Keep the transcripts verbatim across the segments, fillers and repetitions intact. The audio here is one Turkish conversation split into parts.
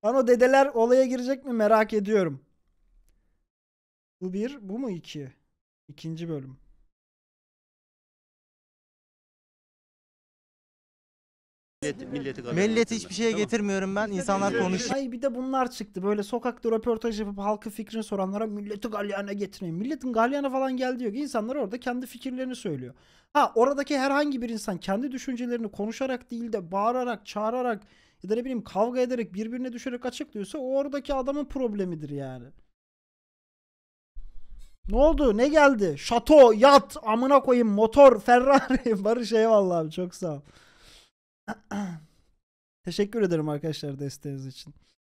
Lan o dedeler olaya girecek mi merak ediyorum. Bu bir, bu mu iki? İkinci bölüm. Millet, milleti Millet hiçbir şeye getirmiyorum ben. İnsanlar konuşuyor. Ay bir de bunlar çıktı. Böyle sokakta röportaj yapıp halkı fikrini soranlara milleti galyana getirin. Milletin galyana falan geldi yok. İnsanlar orada kendi fikirlerini söylüyor. Ha oradaki herhangi bir insan kendi düşüncelerini konuşarak değil de bağırarak, çağırarak ya da ne bileyim kavga ederek birbirine düşerek açıklıyorsa o oradaki adamın problemidir yani. Ne oldu? Ne geldi? Şato, yat, amına koyayım, motor, Ferrari. Barış eyvallah abi çok sağ ol. Teşekkür ederim arkadaşlar desteğiniz için.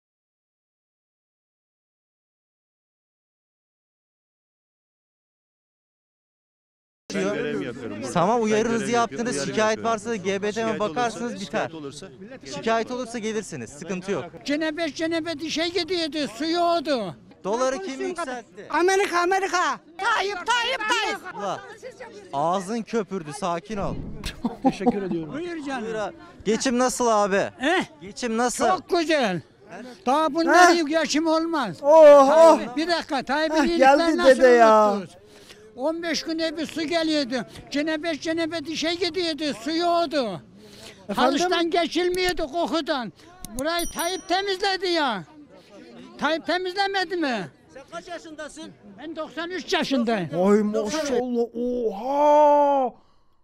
Ben görev yapıyorum. burada. Tamam Ben uyarınızı görev yaptınız. yapıyorum, uyarı Şikayet yapıyorum. varsa da G B T'me Şikayet bakarsınız olursa- biter. Şikayet olursa Şikayet olursa gelirsiniz. Sıkıntı yok. Cenebet cenebet işe gidiyordu, suyu oldu. Doları kim yükseltti? Amerika, Amerika. Tayyip, Tayyip, Tayyip. Ulan, ağzın köpürdü. Sakin ol. Teşekkür ediyorum. Buyur canım. Buyur abi. Geçim nasıl abi? Eh, Geçim nasıl? çok güzel. Daha bundan iyi yaşım olmaz. Oh oh. Tayyip, bir dakika, Tayyip'in Heh, iyiliklerini geldi nasıl dede ya. unuttunuz? on beş günde bir su geliyordu. Cenebet cenebet işe gidiyordu, suyu oldu. Haliç'ten geçilmiyordu kokudan. Burayı Tayyip temizledi ya. Tayyip temizlemedi mi? Sen kaç yaşındasın? Ben doksan üç yaşındayım. Ay maşallah. Oha.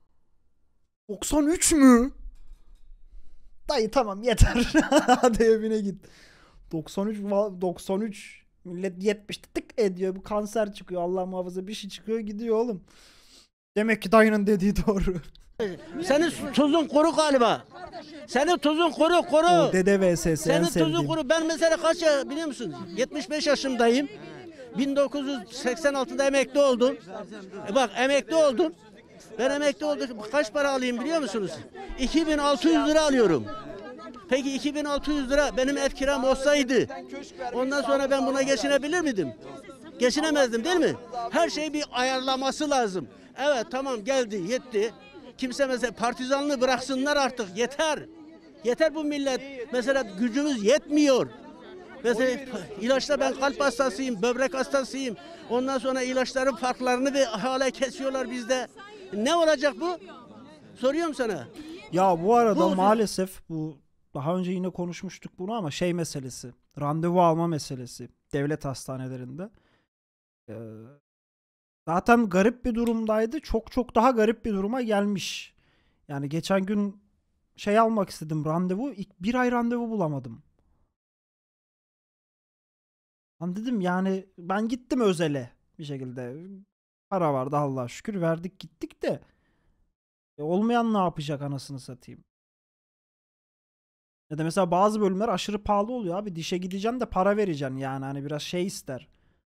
doksan üç mü? Dayı tamam yeter. Hadi evine git. doksan üç va- doksan üç millet yetmiş tık ediyor. Bu kanser çıkıyor. Allah muhafaza bir şey çıkıyor gidiyor oğlum. Demek ki dayının dediği doğru. Senin tuzun kuru galiba. Senin tuzun kuru kuru. O dede vs en Senin tuzun sevdiğim. kuru. Ben mesela kaç ya biliyor musun? yetmiş beş yaşındayım. bin dokuz yüz seksen altıda emekli oldum. E bak emekli oldum. Ben emekli oldum. Kaç para alayım biliyor musunuz? iki bin altı yüz lira alıyorum. Peki iki bin altı yüz lira benim ev kiram olsaydı ondan sonra ben buna geçinebilir miydim? Geçinemezdim değil mi? Her şey bir ayarlaması lazım. Evet tamam geldi yetti. Kimse mesela partizanlığı bıraksınlar artık yeter. Yeter bu millet. Mesela gücümüz yetmiyor. Mesela ilaçta ben kalp hastasıyım, böbrek hastasıyım. Ondan sonra ilaçların farklarını bir hala kesiyorlar bizde. Ne olacak bu? Soruyorum sana. Ya bu arada Bu- maalesef bu daha önce yine konuşmuştuk bunu ama şey meselesi. Randevu alma meselesi devlet hastanelerinde. Ee, zaten garip bir durumdaydı. Çok çok daha garip bir duruma gelmiş. Yani geçen gün şey almak istedim randevu. İlk bir ay randevu bulamadım. Lan dedim yani ben gittim özele bir şekilde. Para vardı Allah'a şükür verdik gittik de. E, olmayan ne yapacak anasını satayım. Ya da mesela bazı bölümler aşırı pahalı oluyor abi. Dişe gideceksin de para vereceksin yani hani biraz şey ister.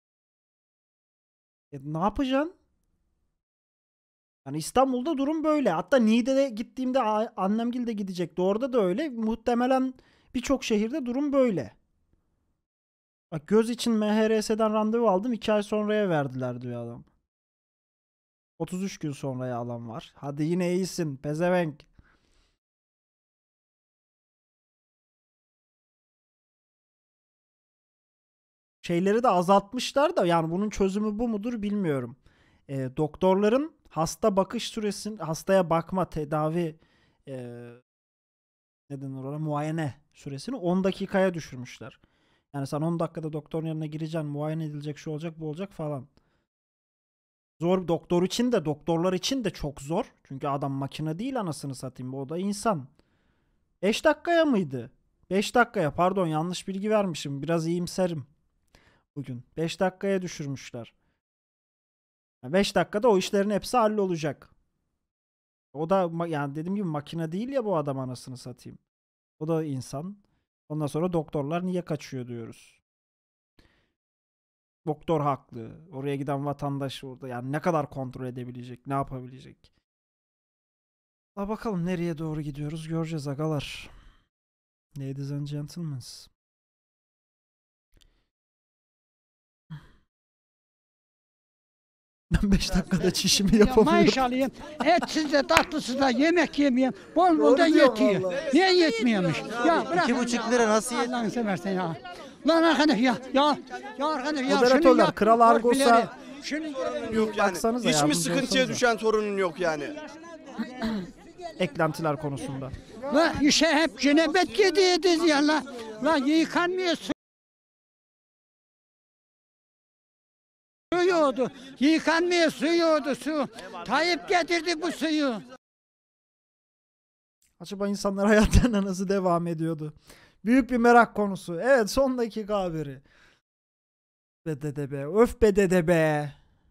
E, ne yapacaksın? Yani İstanbul'da durum böyle. Hatta Niğde'de gittiğimde a- annemgil de gidecekti. Orada da öyle. Muhtemelen birçok şehirde durum böyle. Bak göz için M H R S'den randevu aldım. iki ay sonraya verdiler diyor adam. otuz üç gün sonraya alan var. Hadi yine iyisin pezevenk. Şeyleri de azaltmışlar da yani bunun çözümü bu mudur bilmiyorum. E, doktorların hasta bakış süresini, hastaya bakma, tedavi e, ne denir ona, muayene süresini on dakikaya düşürmüşler. Yani sen on dakikada doktorun yanına gireceksin, muayene edilecek, şu olacak, bu olacak falan. Zor doktor için de, doktorlar için de çok zor. Çünkü adam makine değil anasını satayım. O da insan. beş dakikaya mıydı? beş dakikaya pardon yanlış bilgi vermişim. Biraz iyimserim bugün. beş dakikaya düşürmüşler. beş dakikada o işlerin hepsi hallolacak. O da ma- yani dediğim gibi makine değil ya bu adam anasını satayım. O da insan. Ondan sonra doktorlar niye kaçıyor diyoruz. Doktor haklı. Oraya giden vatandaş orada yani ne kadar kontrol edebilecek, ne yapabilecek. Ha bakalım nereye doğru gidiyoruz göreceğiz agalar. Ladies and gentlemen. Ben beş dakikada çişimi Ya yapamıyorum. maaş alayım. Etsiz de tatlısız da yemek yemeyeyim. Bol bol da Doğru diyor yetiyor. vallahi. Niye yetmiyormuş? Ya bırak. İki buçuk lira nasıl yet? Allah'ını seversen ya. Lan arkadaş ya. Ya. Ya arkadaş ya. şunu Moderatörler, yap, Kral dört Argos'a milyarı. Şunu Yok yani. Baksanıza Hiç mi yardımcı sıkıntıya olsanıza. düşen torunun yok yani? Eklentiler konusunda. La işe hep cenebet yediydiniz ya la. La yıkanmıyor su. Su yoğdu. Yıkanmıyor su yoğdu su. Tayyip getirdi bu suyu. Acaba insanlar hayatlarına nasıl devam ediyordu? Büyük bir merak konusu. Evet, son dakika haberi. Be dede be. Öf be dede be.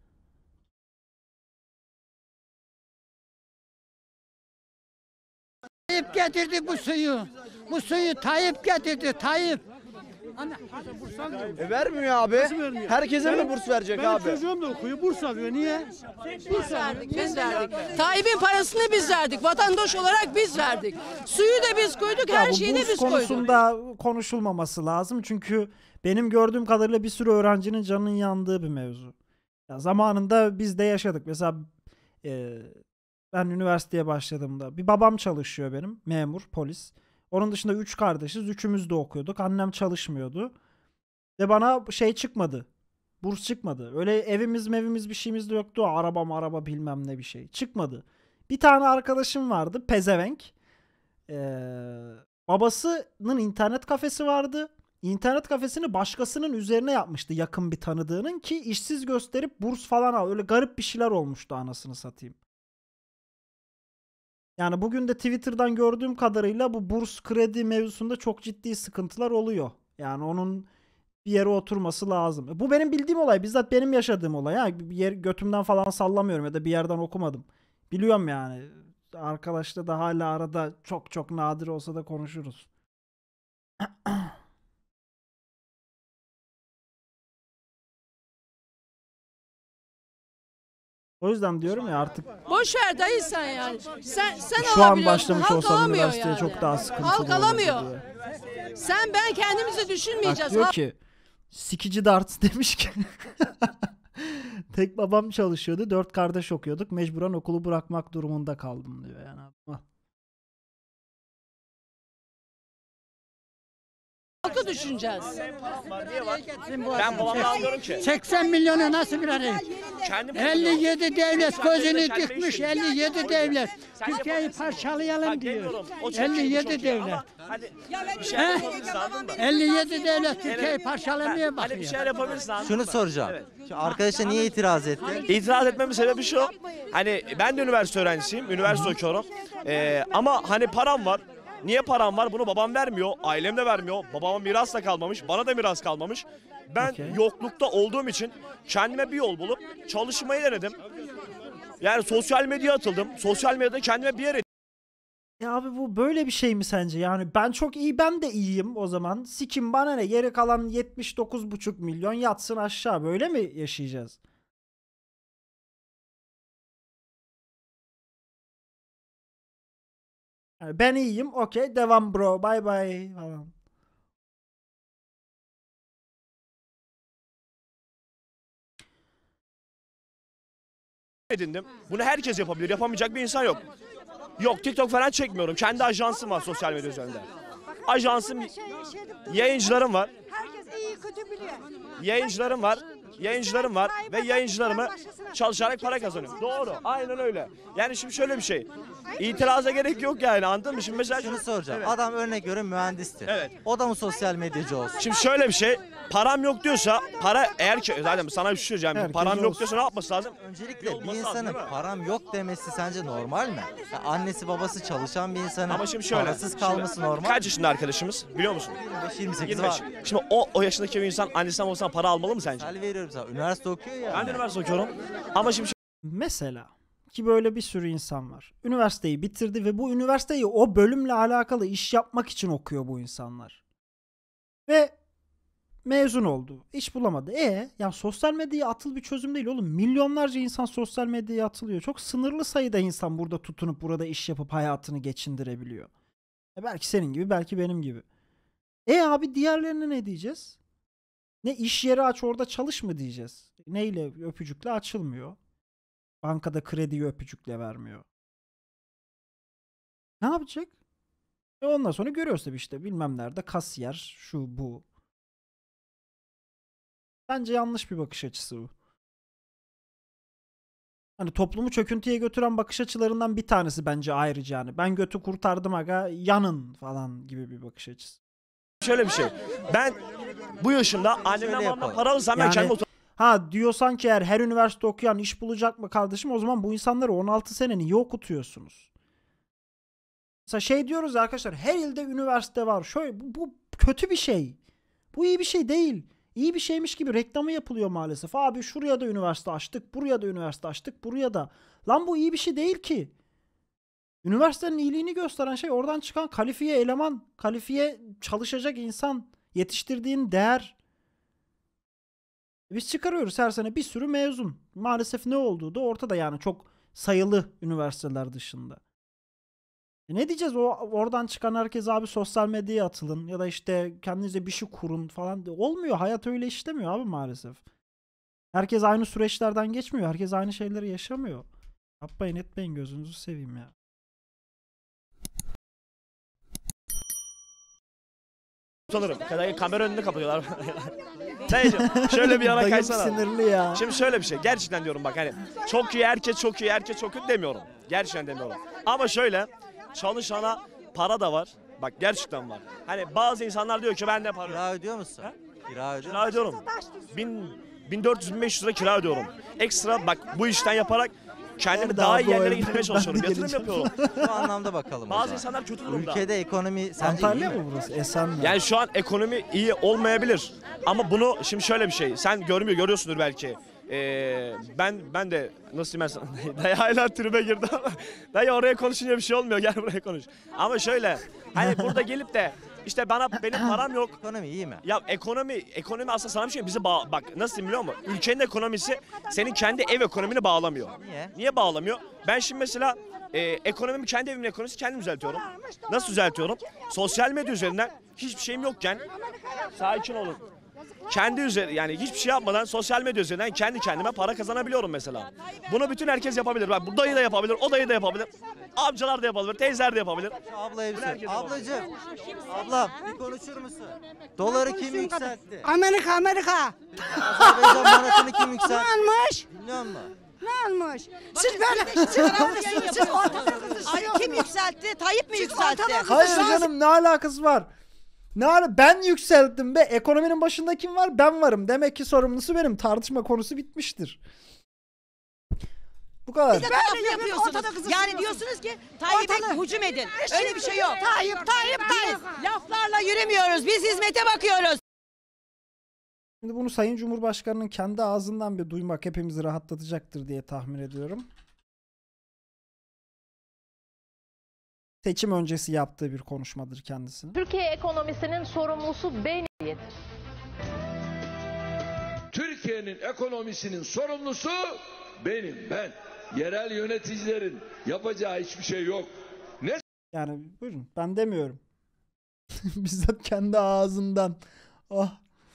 Tayyip getirdi bu suyu. Bu suyu Tayyip getirdi Tayyip. Anne, E vermiyor abi. Herkese mi burs verecek abi? Çocuğum da okuyor, burs alıyor. Niye? Biz verdik, biz verdik. Tayyip'in parasını biz verdik. Vatandaş olarak biz verdik. Suyu da biz koyduk, Ya her bu şeyini burs biz koyduk. konusunda konuşulmaması lazım. Çünkü benim gördüğüm kadarıyla bir sürü öğrencinin canının yandığı bir mevzu. Ya zamanında biz de yaşadık. Mesela e, ben üniversiteye başladığımda bir babam çalışıyor benim. Memur, polis. Onun dışında üç kardeşiz. Üçümüz de okuyorduk. Annem çalışmıyordu. Ve bana şey çıkmadı. Burs çıkmadı. Öyle evimiz mevimiz bir şeyimiz de yoktu. Araba araba bilmem ne bir şey. Çıkmadı. Bir tane arkadaşım vardı. Pezevenk. Ee, babasının internet kafesi vardı. İnternet kafesini başkasının üzerine yapmıştı. Yakın bir tanıdığının ki işsiz gösterip burs falan al. Öyle garip bir şeyler olmuştu anasını satayım. Yani bugün de Twitter'dan gördüğüm kadarıyla bu burs kredi mevzusunda çok ciddi sıkıntılar oluyor. Yani onun bir yere oturması lazım. Bu benim bildiğim olay. Bizzat benim yaşadığım olay. Ha. Bir yer, götümden falan sallamıyorum ya da bir yerden okumadım. Biliyorum yani. Arkadaşla da hala arada çok çok nadir olsa da konuşuruz. O yüzden diyorum ya artık Boş ver dayı sen yani. Sen sen şu an alabiliyorsun. başlamış Halk olsam alamıyor üniversiteye yani. çok daha sıkıntılı Halk olurdu alamıyor. diye. Sen ben kendimizi Bak düşünmeyeceğiz. diyor ki sikici darts demiş ki tek babam çalışıyordu. Dört kardeş okuyorduk. Mecburen okulu bırakmak durumunda kaldım diyor yani. Al. Halkı düşüneceğiz. Ben babamla anlıyorum ki. seksen milyonu nasıl bir araya? Kendim elli yedi devlet gözünü Kendime dikmiş. işim. elli yedi O yüzden. devlet. Sen Türkiye'yi yapamazsın. parçalayalım Bak diyor. demiyorum. O çok elli iyi, yedi çok iyi. devlet. Ama Hadi bir şey He? yapabilirsin anladın mı? elli yedi devlet Türkiye'yi Evet. parçalamaya Hani bir bakıyor. şeyler yapabilirsin anladın Şunu mı? soracağım. Evet. Şu arkadaşa niye itiraz etti? İtiraz etmemin sebebi şu. Hani ben de üniversite öğrencisiyim. Üniversite okuyorum. Ee, ama hani param var. Niye param var? Bunu babam vermiyor. Ailem de vermiyor. Babama miras da kalmamış. Bana da miras kalmamış. Ben Okey. yoklukta olduğum için kendime bir yol bulup çalışmayı denedim. Yani sosyal medyaya atıldım. Sosyal medyada kendime bir yer Ya abi bu böyle bir şey mi sence? Yani ben çok iyi, ben de iyiyim o zaman. Sikim bana ne? Geri kalan yetmiş dokuz buçuk milyon yatsın aşağı. Böyle mi yaşayacağız? Yani ben iyiyim. Okey. Devam bro. Bye bye falan. edindim. Bunu herkes yapabilir. Yapamayacak bir insan yok. Yok TikTok falan çekmiyorum. Kendi ajansım var sosyal medya üzerinde. Ajansım, yayıncılarım var. Herkes iyi kötü biliyor. Yayıncılarım var. Yayıncılarım var ve yayıncılarımı çalışarak para kazanıyorum. Doğru. Aynen öyle. Yani şimdi şöyle bir şey. İtiraza gerek yok yani anladın mı? Şimdi mesela Şunu soracağım. Evet. Adam örnek göre mühendisti. Evet. O da mı sosyal medyacı olsun? Şimdi şöyle bir şey. Param yok diyorsa para eğer ki zaten sana bir şey söyleyeceğim. Herkes Param yok olsun. diyorsa ne yapması lazım? Öncelikle bir Olması lazım, insanın değil mi? param yok demesi sence normal mi? Ya annesi babası çalışan bir insanın Ama şimdi şöyle. parasız kalması şimdi, normal Kaç mi? yaşında arkadaşımız biliyor musun? yirmi beş yirmi sekiz yirmi beş. var. Şimdi o o yaşındaki bir insan annesinden babasından para almalı mı sence? Misal veriyorum sana. Üniversite okuyor ya. Ben de üniversite okuyorum. Ama şimdi Mesela ki böyle bir sürü insan var. Üniversiteyi bitirdi ve bu üniversiteyi o bölümle alakalı iş yapmak için okuyor bu insanlar. Ve mezun oldu. İş bulamadı. E ya sosyal medyaya atıl bir çözüm değil oğlum. Milyonlarca insan sosyal medyaya atılıyor. Çok sınırlı sayıda insan burada tutunup burada iş yapıp hayatını geçindirebiliyor. E belki senin gibi, belki benim gibi. E abi diğerlerine ne diyeceğiz? Ne iş yeri aç orada çalış mı diyeceğiz? Neyle öpücükle açılmıyor. Bankada krediyi öpücükle vermiyor. Ne yapacak? E ondan sonra görüyoruz tabii işte bilmem nerede kasiyer şu bu. Bence yanlış bir bakış açısı bu. Hani toplumu çöküntüye götüren bakış açılarından bir tanesi bence ayrıca yani. Ben götü kurtardım aga yanın falan gibi bir bakış açısı. Şöyle bir şey. Ben bu yaşımda annemden babamdan yapalım. para alırsam ben Yani- kendim otur- Ha diyorsan ki eğer her üniversite okuyan iş bulacak mı kardeşim o zaman bu insanları on altı sene niye okutuyorsunuz? Mesela şey diyoruz ya arkadaşlar her ilde üniversite var. Şöyle bu, bu kötü bir şey. Bu iyi bir şey değil. İyi bir şeymiş gibi reklamı yapılıyor maalesef. Abi şuraya da üniversite açtık, buraya da üniversite açtık, buraya da. Lan bu iyi bir şey değil ki. Üniversitenin iyiliğini gösteren şey oradan çıkan kalifiye eleman, kalifiye çalışacak insan, yetiştirdiğin değer. Biz çıkarıyoruz her sene bir sürü mezun. Maalesef ne olduğu da ortada yani çok sayılı üniversiteler dışında. E ne diyeceğiz o oradan çıkan herkes abi sosyal medyaya atılın ya da işte kendinize bir şey kurun falan. Olmuyor, hayat öyle işlemiyor abi maalesef. Herkes aynı süreçlerden geçmiyor. Herkes aynı şeyleri yaşamıyor. Yapmayın etmeyin gözünüzü seveyim ya. utanırım. Kadayı kamera önünde kapatıyorlar. Dayıcım şöyle bir yana Dayım kaysana. sinirli ya. Şimdi şöyle bir şey. Gerçekten diyorum bak hani çok iyi herkes çok iyi herkes çok kötü demiyorum. Gerçekten demiyorum. Ama şöyle çalışana para da var. Bak gerçekten var. Hani bazı insanlar diyor ki ben de para Kira ödüyor musun? Ha? Kira ödüyor kira ödüyorum. bin, bin dört yüz bin beş yüz lira kira ödüyorum. Ekstra bak bu işten yaparak kendimi Nerede daha abi iyi o yerlere ev? getirmeye Ben çalışıyorum. de Yatırım geleceğim. yapıyorum. Şu anlamda bakalım. o Bazı zaman. insanlar kötü durumda. Ülkede ekonomi sence iyi Antalya mi? mı burası? Esenler. Yani şu an ekonomi iyi olmayabilir. Ama bunu şimdi şöyle bir şey. Sen görmüyor görüyorsundur belki. Ee, ben ben de nasıl diyeyim ben sana? Dayı hala tribe girdi ama. Dayı oraya konuşunca bir şey olmuyor. Gel buraya konuş. Ama şöyle. Hani burada gelip de işte bana benim param yok. Ekonomi iyi mi? Ya ekonomi ekonomi aslında sana bir şey bizi bağ, bak nasıl diyeyim biliyor musun? Ülkenin ekonomisi senin kendi ev ekonomini bağlamıyor. Niye? Niye bağlamıyor? Ben şimdi mesela e, ekonomimi kendi evimin ekonomisi kendim düzeltiyorum. Nasıl düzeltiyorum? Sosyal medya üzerinden hiçbir şeyim yokken sakin olun. Kendi üzeri yani hiçbir şey yapmadan sosyal medya üzerinden kendi kendime para kazanabiliyorum mesela. Bunu bütün herkes yapabilir. Bak bu dayı da yapabilir, o dayı da yapabilir. Amcalar da yapabilir, teyzeler de yapabilir. Şu ablaya bir Bunu herkes sor. yapabilir. Ablacığım. Ablam bir konuşur musun? Doları kim yükseltti? Amerika Amerika. Azerbaycan manatını kim Ne yükseltti? almış? Biliyor musun? Ne almış? Siz böyle siz almışsınız. Siz ortada Ay kim yükseltti? Tayyip mi yükseltti? ortada- Hayır canım ne alakası var? Ne ala ben yükselttim be. Ekonominin başında kim var? Ben varım. Demek ki sorumlusu benim. Tartışma konusu bitmiştir. Bu kadar. Siz de taraflı yapıyorsunuz. Yani diyorsunuz ki Tayyip'e hücum edin. Öyle bir şey yok. Tayyip Tayyip Tayyip. Laflarla yürümüyoruz. Biz hizmete bakıyoruz. Şimdi bunu Sayın Cumhurbaşkanı'nın kendi ağzından bir duymak hepimizi rahatlatacaktır diye tahmin ediyorum. Seçim öncesi yaptığı bir konuşmadır kendisinin. Türkiye ekonomisinin sorumlusu benim. Türkiye'nin ekonomisinin sorumlusu benim, ben. Yerel yöneticilerin yapacağı hiçbir şey yok. Ne Yani buyurun ben demiyorum. Bizzat kendi ağzından. Oh.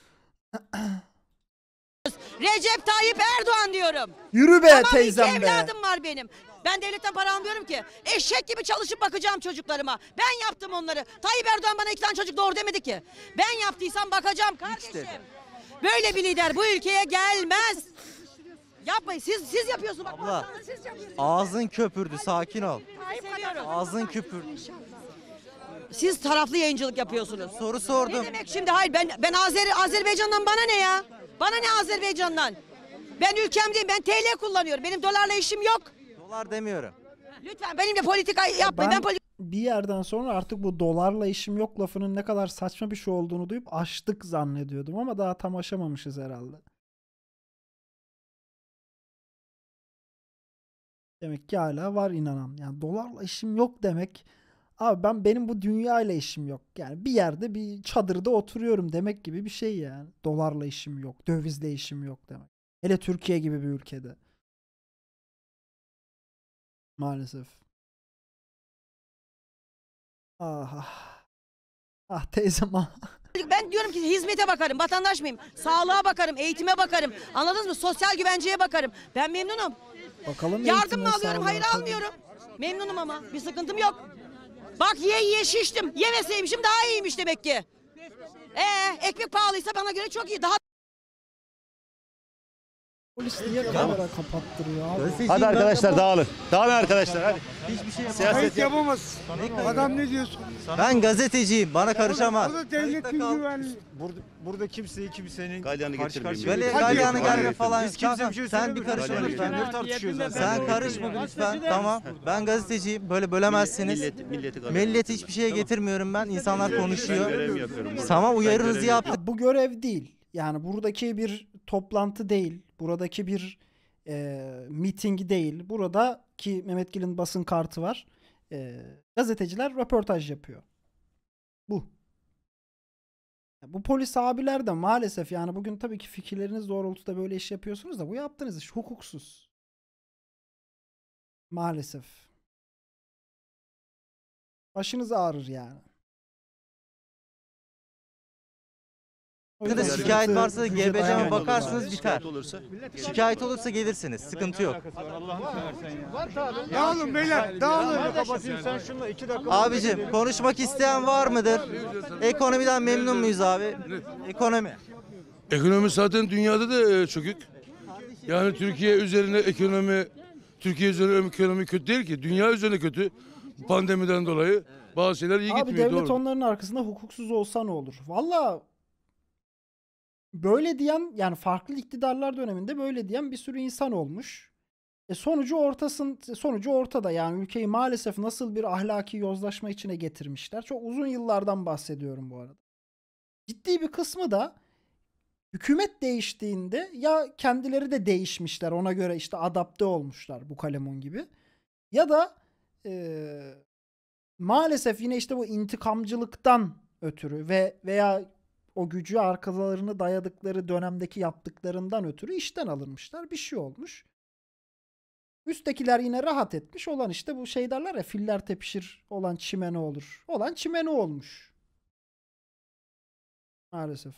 Recep Tayyip Erdoğan diyorum. Yürü be Tamam teyzem iki be. evladım var benim. Ben devletten para almıyorum ki. Eşek gibi çalışıp bakacağım çocuklarıma. Ben yaptım onları. Tayyip Erdoğan bana iki tane çocuk doğur demedi ki. Ben yaptıysam bakacağım kardeşim. Böyle bir lider bu ülkeye gelmez. Yapmayın. Siz siz yapıyorsunuz. Bak, Abla siz yapıyorsunuz. ağzın köpürdü sakin ol. Seviyorum. Ağzın köpürdü. Siz taraflı yayıncılık yapıyorsunuz. Soru sordum. Ne demek şimdi? Hayır ben ben Azer Azerbaycan'dan bana ne ya? Bana ne Azerbaycan'dan? Ben ülkemdeyim. Ben T L kullanıyorum. Benim dolarla işim yok. Dolar demiyorum. Lütfen benimle politika yapmayın. Ben, Ben politika bir yerden sonra artık bu dolarla işim yok lafının ne kadar saçma bir şey olduğunu duyup aştık zannediyordum ama daha tam aşamamışız herhalde. Demek ki hala var inanan. Yani dolarla işim yok demek. Abi ben benim bu dünyayla işim yok. Yani bir yerde bir çadırda oturuyorum demek gibi bir şey yani. Dolarla işim yok, dövizle işim yok demek. Hele Türkiye gibi bir ülkede. Maalesef. Ah ah. Ah teyzem ah. ben diyorum ki hizmete bakarım. Vatandaş mıyım? Sağlığa bakarım, eğitime bakarım. Anladınız mı? Sosyal güvenceye bakarım. Ben memnunum. Bakalım Yardım eğitimle mı alıyorum? Hayır sağlığa- almıyorum. Memnunum ama. Bir sıkıntım yok. Bak ye ye şiştim. Yemeseymişim daha iyiymiş demek ki. Ee, ekmek pahalıysa bana göre çok iyi. Daha Polis niye kamera kapattırıyor abi? Hadi arkadaşlar dağılın. Dağılın arkadaşlar hadi. Hiçbir şey yapamaz. Siyaset yap. yapamaz. Adam ne diyorsun? Ben gazeteciyim. Bana karışamaz. O da devletin güvenliği. Burada, burada kimseyi kimsenin Galyanı karşı getirmeyin. karşıya- Gali, galyanı gelme falan. Biz kimseye Tamam, bir şey sen bir söylemiyoruz. karışma Galyanı lütfen. Ne tartışıyoruz zaten? Sen karışma lütfen. Tamam. Ben gazeteciyim. Böyle bölemezsiniz. Millet, milleti Milleti hiçbir şeye getirmiyorum ben. İnsanlar Ben konuşuyor. görevimi yapıyorum. burada. Tamam, Ben uyarınızı görevimi yaptık. Bu görev değil. Yani buradaki bir toplantı değil. Buradaki bir e, miting değil. Buradaki Mehmet Gil'in basın kartı var. E, gazeteciler röportaj yapıyor. Bu. Bu polis abiler de maalesef yani bugün tabii ki fikirleriniz doğrultuda böyle iş yapıyorsunuz da bu yaptığınız iş hukuksuz. Maalesef. Başınız ağrır yani. O Burada yüzden şikayet sıkıntı, varsa da ücret G B C'me ayarlamak bakarsınız lazım. biter. Şikayet olursa Şikayet olursa gelirsiniz. Sıkıntı yok. Dağılın beyler, dağılın. Kapatayım sen şunla iki dakika. Abicim konuşmak isteyen var mıdır? Ekonomiden memnun muyuz abi? Ekonomi. Ekonomi zaten dünyada da e, çökük. Yani Türkiye üzerine ekonomi, Türkiye üzerine ekonomi kötü değil ki. Dünya üzerine kötü. Pandemiden dolayı bazı şeyler iyi Abi gitmiyor. devlet Doğru. onların arkasında hukuksuz olsa ne olur? Valla böyle diyen yani farklı iktidarlar döneminde böyle diyen bir sürü insan olmuş. E sonucu ortasın sonucu ortada yani ülkeyi maalesef nasıl bir ahlaki yozlaşma içine getirmişler. Çok uzun yıllardan bahsediyorum bu arada. Ciddi bir kısmı da hükümet değiştiğinde ya kendileri de değişmişler ona göre işte adapte olmuşlar bu kalemun gibi. Ya da eee maalesef yine işte bu intikamcılıktan ötürü ve veya o gücü arkalarını dayadıkları dönemdeki yaptıklarından ötürü işten alınmışlar. Bir şey olmuş. Üsttekiler yine rahat etmiş. Olan işte bu şey derler ya filler tepişir olan çimene olur. Olan çimene olmuş. Maalesef.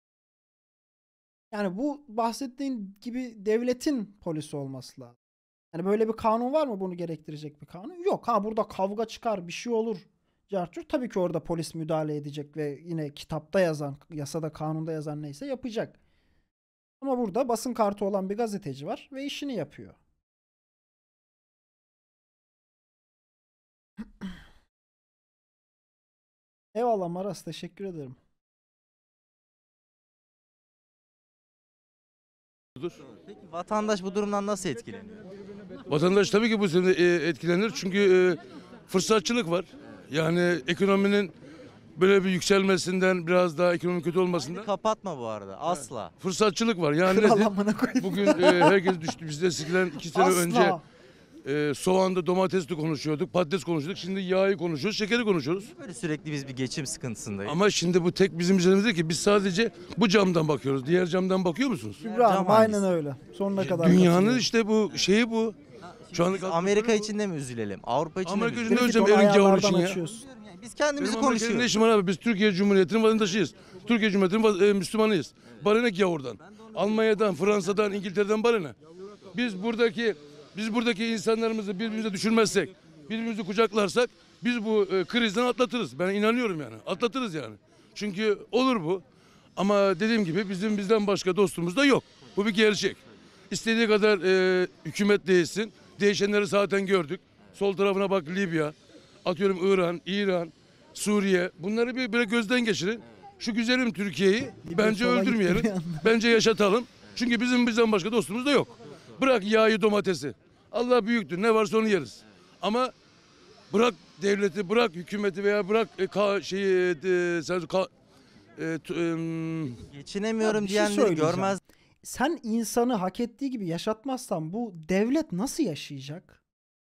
Yani bu bahsettiğin gibi devletin polisi olması lazım. Yani böyle bir kanun var mı bunu gerektirecek bir kanun? Yok. Ha burada kavga çıkar bir şey olur. Carçur. Tabii ki orada polis müdahale edecek ve yine kitapta yazan, yasada kanunda yazan neyse yapacak. Ama burada basın kartı olan bir gazeteci var ve işini yapıyor. Eyvallah Maras, teşekkür ederim. Peki vatandaş bu durumdan nasıl etkileniyor? Vatandaş tabii ki bu sene e, etkilenir çünkü e, fırsatçılık var. Yani ekonominin böyle bir yükselmesinden biraz daha ekonomi kötü olmasından. Kapatma bu arada asla. Fırsatçılık var. Yani Kral nedir? amına koyayım. Bugün e, herkes düştü. Biz de eskiden iki sene Asla. önce e, soğanda domatesli konuşuyorduk, patates konuşuyorduk. Şimdi yağı konuşuyoruz, şekeri konuşuyoruz. Böyle sürekli biz bir geçim sıkıntısındayız. Ama şimdi bu tek bizim üzerimizde ki biz sadece bu camdan bakıyoruz. Diğer camdan bakıyor musunuz? İbrahim aynen öyle. Sonuna kadar Dünyanın katılıyorum. işte bu şeyi bu. Şu anda Biz Amerika için de mi üzülelim? Avrupa için Amerika de mi için de üzülelim? öleceğim Onu elin gavuru ayarlardan için ya. açıyoruz. Biz kendimizi Benim Amerika'nın ne konuşuyoruz. işim var abi? Biz Türkiye Cumhuriyeti'nin vatandaşıyız. Türkiye Cumhuriyeti'nin vaz- e, Müslümanıyız. Bana ne ki oradan? Almanya'dan, Fransa'dan, İngiltere'den bana ne? Biz buradaki biz buradaki insanlarımızı birbirimize düşürmezsek, birbirimizi kucaklarsak biz bu e, krizden atlatırız. Ben inanıyorum yani. Atlatırız yani. Çünkü olur bu. Ama dediğim gibi bizim bizden başka dostumuz da yok. Bu bir gerçek. İstediği kadar e, hükümet değişsin. Değişenleri zaten gördük. Sol tarafına bak Libya, atıyorum İran, İran, Suriye. Bunları bir böyle gözden geçirin. Şu güzelim Türkiye'yi bence sola gitti öldürmeyelim. bir anda. Bence yaşatalım. Çünkü bizim bizden başka dostumuz da yok. Bırak yağı domatesi. Allah büyüktür. Ne varsa onu yeriz. Ama bırak devleti, bırak hükümeti veya bırak e, ka, şeyi e, sen ka, e, t, e, Geçinemiyorum Bir şey diyenleri söyleyeceğim. görmez. Sen insanı hak ettiği gibi yaşatmazsan bu devlet nasıl yaşayacak?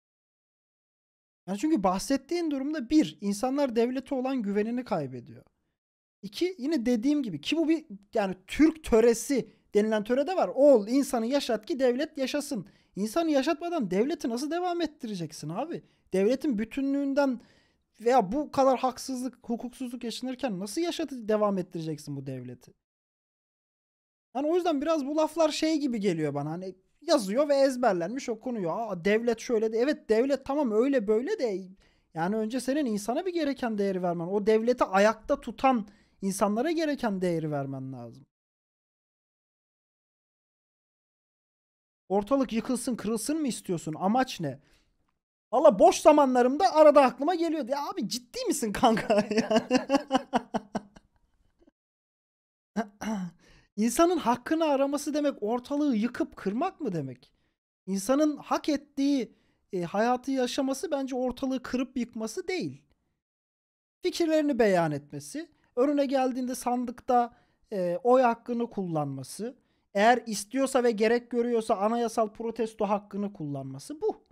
Yani çünkü bahsettiğin durumda bir, insanlar devlete olan güvenini kaybediyor. İki, yine dediğim gibi ki bu bir yani Türk töresi denilen törede var. Ol insanı yaşat ki devlet yaşasın. İnsanı yaşatmadan devleti nasıl devam ettireceksin abi? Devletin bütünlüğünden veya bu kadar haksızlık, hukuksuzluk yaşanırken nasıl yaşatıp devam ettireceksin bu devleti? Yani o yüzden biraz bu laflar şey gibi geliyor bana. Hani yazıyor ve ezberlenmiş okunuyor. Aa, devlet şöyle de. Evet devlet tamam öyle böyle de yani önce senin insana bir gereken değeri vermen. O devleti ayakta tutan insanlara gereken değeri vermen lazım. Ortalık yıkılsın, kırılsın mı istiyorsun? Amaç ne? Valla boş zamanlarımda arada aklıma geliyordu. Ya abi ciddi misin kanka? İnsanın hakkını araması demek ortalığı yıkıp kırmak mı demek? İnsanın hak ettiği e, hayatı yaşaması bence ortalığı kırıp yıkması değil. Fikirlerini beyan etmesi, önüne geldiğinde sandıkta e, oy hakkını kullanması, eğer istiyorsa ve gerek görüyorsa anayasal protesto hakkını kullanması bu.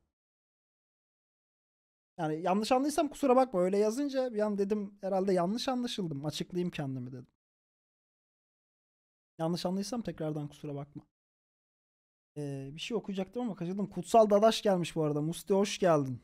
Yani yanlış anlıysam kusura bakma, öyle yazınca bir an dedim herhalde yanlış anlaşıldım. Açıklayayım kendimi dedim. Yanlış anlıysam tekrardan kusura bakma. Ee, bir şey okuyacaktım ama kaçırdım. Kutsal Dadaş gelmiş bu arada. Musti hoş geldin.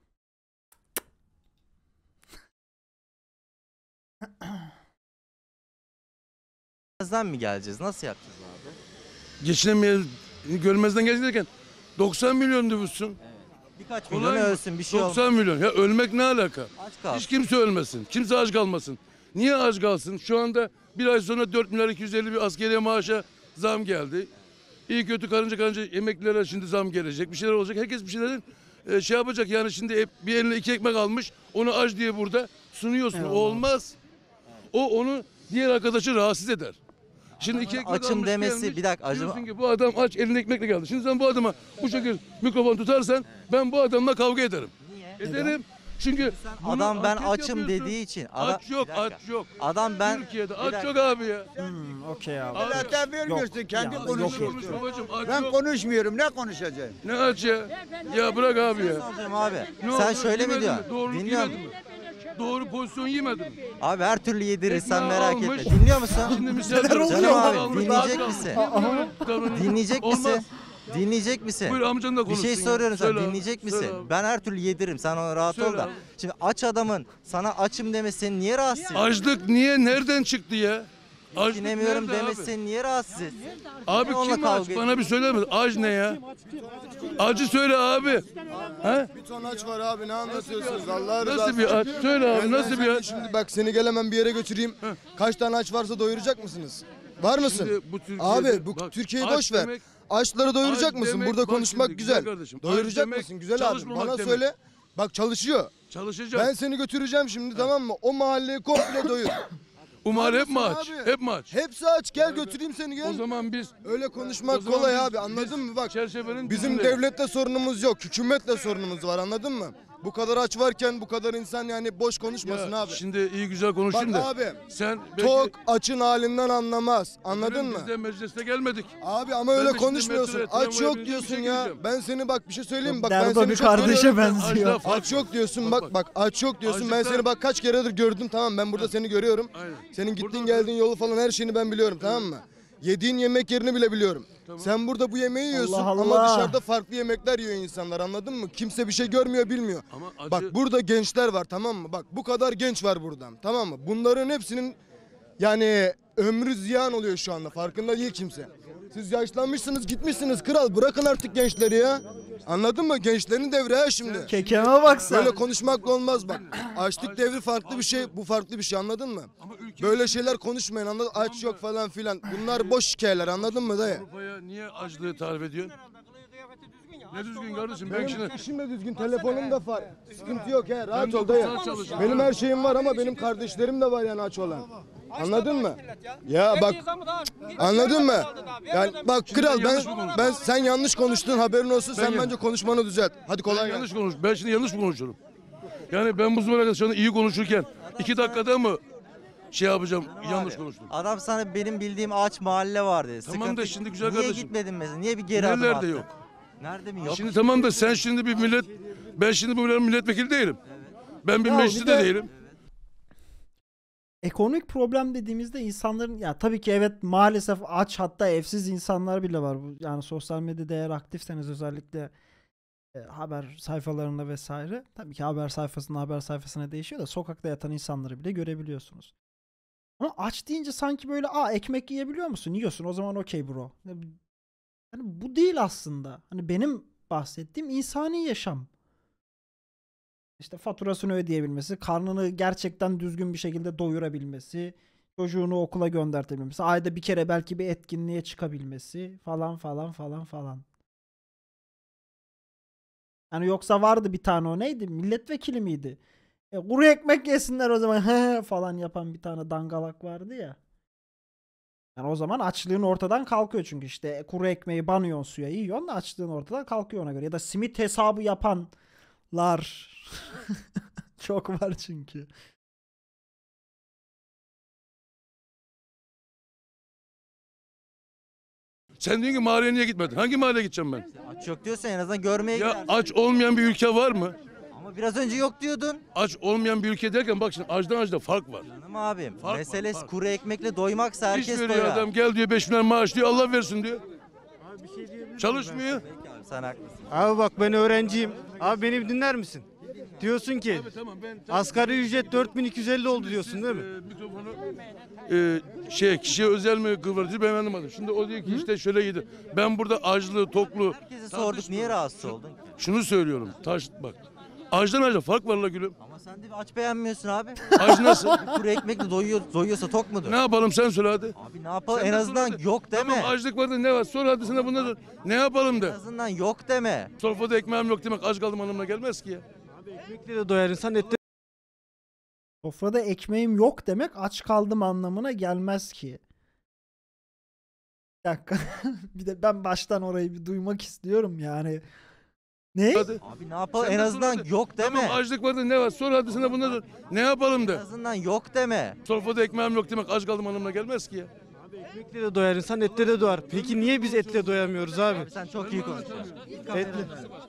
Görmezden mi geleceğiz? Nasıl yapacağız abi? Geçinemeyen, görmezden gelirken doksan milyon nüfussun. Birkaç milyon ölsün bir şey olmaz. doksan milyon. Ya ölmek ne alaka? Aç kal. Hiç kimse ölmesin. Kimse aç kalmasın. Niye aç kalsın? Şu anda bir ay sonra dört milyar iki yüz elli bir askeriye maaşa zam geldi. İyi kötü karınca karınca emeklilere şimdi zam gelecek. Bir şeyler olacak. Herkes bir şeylerin e, şey yapacak. Yani şimdi bir eline iki ekmek almış. Onu aç diye burada sunuyorsun. Eyvallah. O olmaz. O onu diğer arkadaşı rahatsız eder. Şimdi iki ekmek Açım almış, demesi gelmiş, bir dakika acaba. diyorsun ki bu adam aç elinde ekmekle geldi. Şimdi sen bu adama bu şekilde mikrofon tutarsan ben bu adamla kavga ederim. Niye? Ederim. Çünkü bunu Adam ben anket açım yapıyorsun. dediği için. Adam, Aç yok, bir dakika. aç yok. Adam ben Türkiye'de bir aç dakika. yok abi ya. Hmm, okey abi. Abi, Zaten vermiyorsun, Yok. kendi Ya, yok konuşuyorsun. konuş babacığım, aç Ben yok. konuşmuyorum, ne konuşacağım? Ne aç ya? Ya bırak abi ya. Soracağım abi. Ne Sen oldu? şöyle mi Yemedin diyorsun? Doğru Dinliyorum. yemedin mi? Doğru pozisyon yemedin mi? Abi her türlü yedirirsen Ekmeği merak almış. etme. Dinliyor musun? Şimdi misal Neler diyorum, oluyor? Canım ekmeği abi almış, dinleyecek aç misin? kalmış. Dinleyecek Olmaz. misin? Dinleyecek misin? Buyur amcan da Bir konuşsun şey ya. soruyorum sana, Söyle abi, dinleyecek söyle misin? abi. Ben her türlü yediririm, sen ona rahat Söyle ol da. abi. Şimdi aç adamın sana açım demesi seni niye rahatsız ediyor? Açlık niye nereden çıktı ya? Açlık Dinlemiyorum nerede demesi abi? seni niye rahatsız etsin? Abi Niye onunla kim aç? kavga Bana bir söyle mi? Aç ne ya? Acı söyle abi. He? Bir ton aç var abi, ne anlatıyorsunuz Allah rızası Nasıl bir aç? Söyle abi Ben nasıl bir sana aç? Şimdi bak seni gel hemen bir yere götüreyim. Kaç tane aç varsa doyuracak mısınız? Var mısın? Şimdi bu Türkiye'de- Abi bu bak, Türkiye'yi aç boş ver. demek- Açları doyuracak Aç mısın? demek- Burada bak konuşmak şimdi, güzel. kardeşim, aç Doyuracak demek mısın? Güzel abi. çalışmamak Bana demek. söyle. Bak çalışıyor. Çalışacağım. Ben seni götüreceğim şimdi, tamam mı? O mahalleyi komple doyur. Umar hep mi Var aç? mısın abi? Hep mi aç? Hepsi aç. Gel götüreyim seni, gel. O zaman biz Öyle o konuşmak zaman kolay biz- abi, anladın biz mı? Bak çerçevenin bizim dibinde- devletle sorunumuz yok. Hükümetle sorunumuz var, anladın mı? Bu kadar aç varken bu kadar insan yani boş konuşmasın Ya, abi. Şimdi iyi güzel konuşayım Bak da. abi, Sen tok açın halinden anlamaz. Anladın Efendim, mı? Biz de mecliste gelmedik. Abi ama Ben öyle de şimdi konuşmuyorsun. metroya, Aç tramvaya yok bineceğim, diyorsun işe ya. gideceğim. Ben seni bak bir şey söyleyeyim mi? Bak Derdo ben seni bir çok kardeşe görüyorum. benziyor. Açlığa Aç yok diyorsun, bak bak aç yok diyorsun. Ben Açlıktan- seni bak kaç keredir gördüm, tamam, ben burada seni görüyorum. Aynen. Senin gittiğin Burada- geldiğin yolu falan her şeyini ben biliyorum, tamam mı? Yediğin yemek yerini bile biliyorum. Sen burada bu yemeği yiyorsun Allah ama Allah. dışarıda farklı yemekler yiyor insanlar, anladın mı? Kimse bir şey görmüyor, bilmiyor. Ama acı- Bak burada gençler var, tamam mı? Bak bu kadar genç var buradan, tamam mı? Bunların hepsinin yani ömrü ziyan oluyor şu anda, farkında değil kimse. Siz yaşlanmışsınız, gitmişsiniz kral, bırakın artık gençleri ya. Anladın mı? Gençlerin devri ha şimdi. Kekeme bak sen. Böyle konuşmakla olmaz bak. Açlık devri farklı bir şey, bu farklı bir şey, anladın mı? Böyle şeyler konuşmayın, anladın? Aç yok falan filan. Bunlar boş hikayeler, anladın mı dayı? Avrupa'ya niye açlığı tarif ediyorsun? Ne düzgün kardeşim? Ben Benim şimdi işim de düzgün, telefonum da var. Sıkıntı yok he, rahat ol dayı. saat çalışıyorum. Benim her şeyim var ama benim kardeşlerim de var yani aç olan. Anladın mı? Ya bak, anladın mı? Yani bak kral, ben yanlış mı konuştun? ben sen yanlış konuştun, haberin olsun. Sen yan- bence konuşmanı düzelt. Hadi kolay ben gelsin. yanlış konuş. Ben şimdi yanlış mı konuşuyorum? Yani ben bu zamana kadar şu anda iyi konuşurken iki dakikada mı şey yapacağım, yanlış konuştum? Adam sana benim bildiğim ağaç mahalle var dedi. Tamam Sıkıntı- da şimdi güzel Niye kardeşim. gitmedin mesela? Niye bir geri adım Nerelerde attın? yok? Nerede mi yok? Şimdi tamam da sen şimdi bir millet, ben şimdi bu milletin milletvekili değilim. Ben bir Ya bir mecliste de- de değilim. Ekonomik problem dediğimizde insanların ya tabii ki evet maalesef aç hatta evsiz insanlar bile var. Bu- Yani sosyal medyada eğer aktifseniz özellikle e, haber sayfalarında vesaire. Tabii ki haber sayfasında haber sayfasına değişiyor da sokakta yatan insanları bile görebiliyorsunuz. Ama aç deyince sanki böyle aa ekmek yiyebiliyor musun? Yiyorsun o zaman okey bro. Yani bu değil aslında. Hani benim bahsettiğim insani yaşam. İşte faturasını ödeyebilmesi, karnını gerçekten düzgün bir şekilde doyurabilmesi, çocuğunu okula göndertebilmesi, ayda bir kere belki bir etkinliğe çıkabilmesi falan falan falan falan. Yani yoksa vardı bir tane, o neydi? Milletvekili miydi? E, kuru ekmek yesinler o zaman he falan yapan bir tane dangalak vardı ya. Yani o zaman açlığın ortadan kalkıyor çünkü işte kuru ekmeği banıyorsun suya yiyorsun da açlığın ortadan kalkıyor ona göre. Ya da simit hesabı yapanlar çok var çünkü. Sen diyorsun ki mahalleye niye gitmedin? Hangi mahalleye gideceğim ben? Aç yok diyorsan en azından görmeye Ya gidersin. aç olmayan bir ülke var mı? Ama biraz önce yok diyordun. Aç olmayan bir ülke derken bak şimdi açtan açta fark var. Canım abim. Fark var, meselesi fark. kuru ekmekle doymaksa İş herkes veriyor doyar. adam, gel diyor beş bin lira maaş diyor, Allah versin diyor. Çalışmıyor. Peki abi, sen haklısın. Abi bak ben öğrenciyim. Abi beni bir dinler misin? Diyorsun ki asgari ücret dört bin iki yüz elli oldu diyorsun değil mi? Ee, şey kişiye özel mi kıvırcı ben anlamadım. Şimdi o diyor ki işte şöyle gidin. Ben burada açlı, toklu. Herkese sorduk, niye rahatsız oldun? Şunu söylüyorum. Taş bak. Açtan açta fark var la gülüm. Ama sen de bir aç beğenmiyorsun abi. Aç nasıl? Kuru ekmekle doyuyor, doyuyorsa tok mudur? Ne yapalım sen söyle hadi. Abi ne yapalım, Sen en de azından sor hadi. yok deme. Tamam açlık var da ne var? Sor hadi sana bundan. Ne yapalım En de. azından yok deme. Sofrada ekmeğim yok demek aç kaldım anlamına gelmez ki ya. Ekmekle de doyar insan, etle Sofrada ekmeğim yok demek aç kaldım anlamına gelmez ki. Bir dakika. Bir de ben baştan orayı bir duymak istiyorum yani. Ne? Hadi. Abi ne yapalım, Sen en de azından sor hadi. yok deme. Tamam açlık var da ne var? Sor hadi sana bundan. Ne yapalım En de. azından yok deme. Sofrada ekmeğim yok demek aç kaldım anlamına gelmez ki ya. ekmekle de doyar insan, etle de doyar. Peki niye biz etle doyamıyoruz abi? Abi sen çok iyi konuşuyorsun. Etle.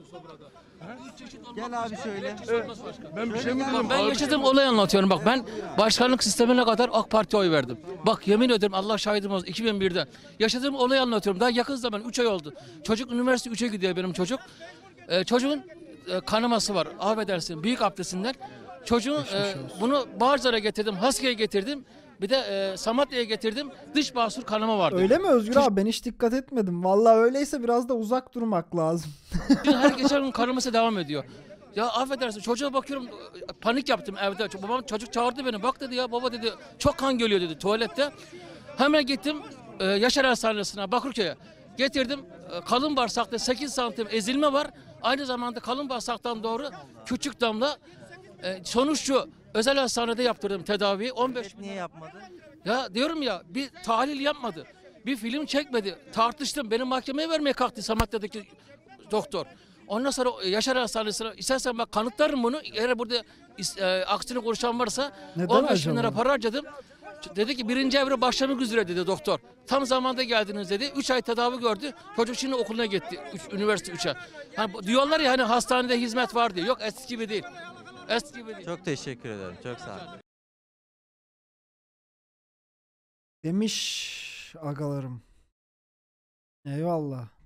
Gel abi şöyle. Ben bir şey mi dedim? Ben yaşadığım olayı anlatıyorum. Bak ben başkanlık sistemine kadar AK Parti'ye oy verdim. Bak yemin ederim Allah şahidim olsun iki bin birde. Yaşadığım olayı anlatıyorum. Daha yakın zaman üç ay oldu. Çocuk üniversite üçe gidiyor benim çocuk. Ee, çocuğun e, kanaması var. Affedersin büyük abdestinden. Çocuğun e, bunu Bağcılar'a getirdim. Haska'ya getirdim. Bir de e, Samatya'ya getirdim. Dış basur kanama vardı. Öyle mi Özgür abi? Ben hiç dikkat etmedim. Vallahi öyleyse biraz da uzak durmak lazım. Her geçen gün kanaması devam ediyor. Ya affedersin çocuğa bakıyorum panik yaptım evde. Babam çocuk çağırdı beni. Bak dedi ya baba dedi çok kan geliyor dedi tuvalette. Hemen gittim e, Yaşar Hastanesi'ne Bakırköy'e. Getirdim e, kalın bağırsakta sekiz santim ezilme var. Aynı zamanda kalın bağırsaktan doğru küçük damla. E, sonuç şu özel hastanede yaptırdım tedaviyi. on beş Niye yapmadın? Ya diyorum ya bir tahlil yapmadı. Bir film çekmedi. Tartıştım. Beni mahkemeye vermeye kalktı Samatya'daki doktor. Ondan sonra Yaşar Hastanesi'ne istersen bak kanıtlarım bunu. Eğer burada e, aksini konuşan varsa Neden on beş bin lira acaba? para harcadım. Dedi ki birinci evre başlamak üzere dedi doktor. Tam zamanda geldiniz dedi. Üç ay tedavi gördü. Çocuk şimdi okuluna gitti. Üç, üniversite üçe. Hani bu- diyorlar ya hani hastanede hizmet var diye. Yok eski gibi değil. Eski gibi değil. Çok teşekkür ederim. Çok sağ ol. Demiş agalarım. Eyvallah.